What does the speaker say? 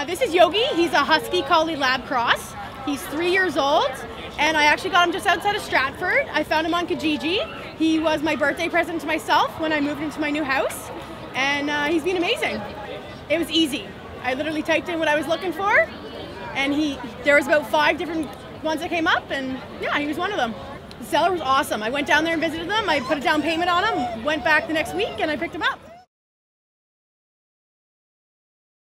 This is Yogi. He's a Husky Collie Lab Cross. He's 3 years old, and I actually got him just outside of Stratford. I found him on Kijiji. He was my birthday present to myself when I moved into my new house, and he's been amazing. It was easy. I literally typed in what I was looking for, and there was about 5 different ones that came up, and yeah, he was one of them. The seller was awesome. I went down there and visited them. I put a down payment on him, went back the next week, and I picked him up.